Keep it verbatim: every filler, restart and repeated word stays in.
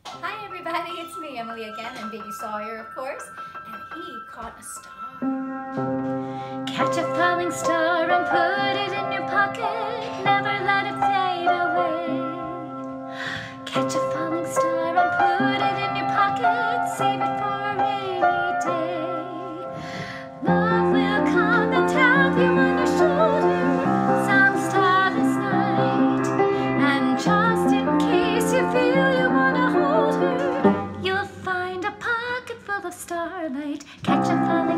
Hi everybody, it's me, Emily again, and baby Sawyer, of course, and he caught a star. Catch a falling star and put it in your pocket, never let it fade away. Catch a falling star and put it in your pocket, save it for a rainy day. Love will come and tap you on your shoulder, some starless night, and just in case you feel you wanna hold her, you'll find a pocket full of starlight. Catch a falling